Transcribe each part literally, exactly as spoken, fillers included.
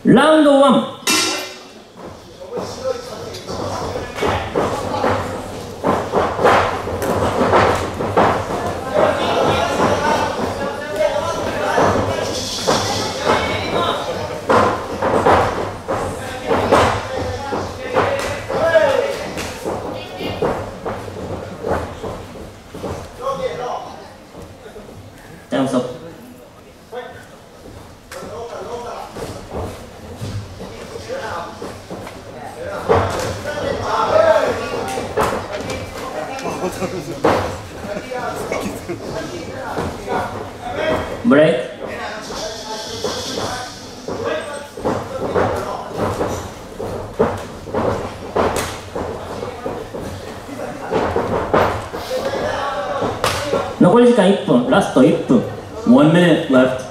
ラウンドワン。タイムストップ。ブレイク。残り時間いっぷん、ラストいっぷん。one minute left。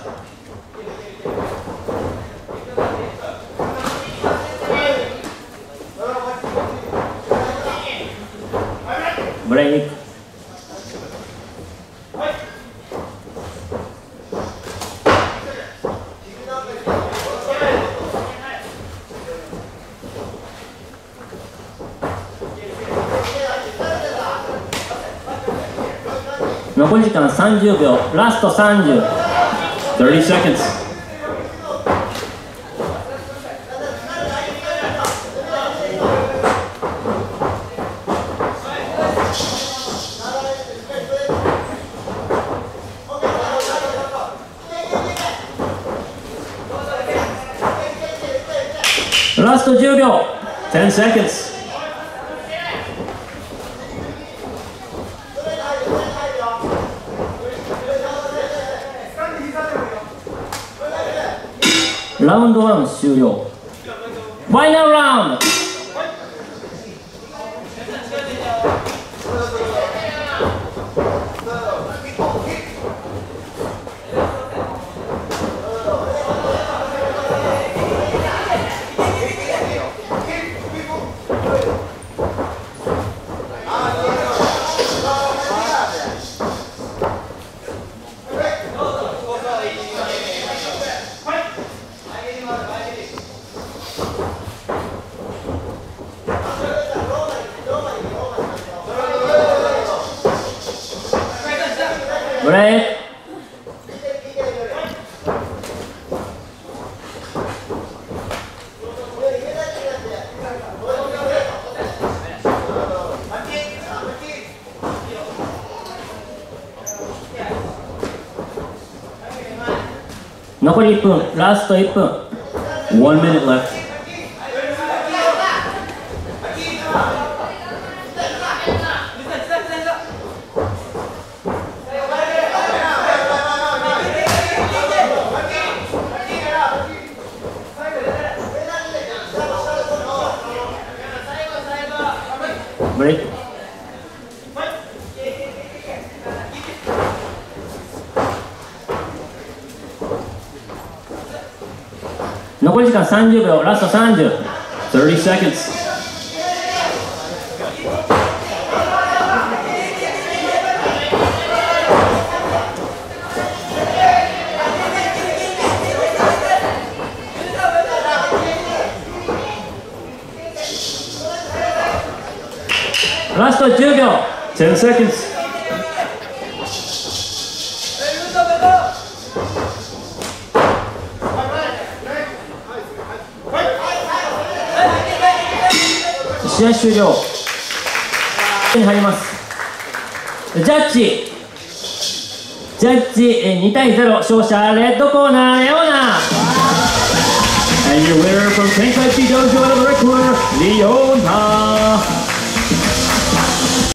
ブレイク。残り時間さんじゅうびょう、ラストさんじゅう。 thirty seconds。 ラストじゅうびょう。 ten seconds。 ラウンドワン終了。ファイナルラウンド。ブレイク。残りいっぷん、ラストいっぷん。 one minute left。 ブレイク。残り時間さんじゅうびょう、ラストさんじゅう。 thirty seconds。 ラストじゅうびょう。 ten seconds。 試合終了に入ります。ジャッジジャッジにたいゼロ、勝者レッドコーナーレオナ。 And your winner from Tenkai Dojo out of the red corner, Leona.